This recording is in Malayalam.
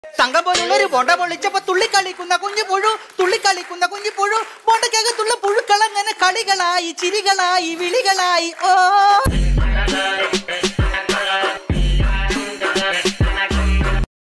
തങ്കം പോലുള്ളൊരു ബോണ്ട പൊളിച്ചപ്പോ തുള്ളിക്കളിക്കുന്ന കുഞ്ഞു പുഴു, തുള്ളിക്കളിക്കുന്ന കുഞ്ഞു പുഴു, ബോണ്ടക്കകത്തുള്ള പുഴുക്കളങ്ങനെ കളികളായി, ചിരികളായി, വിളികളായി. ഓ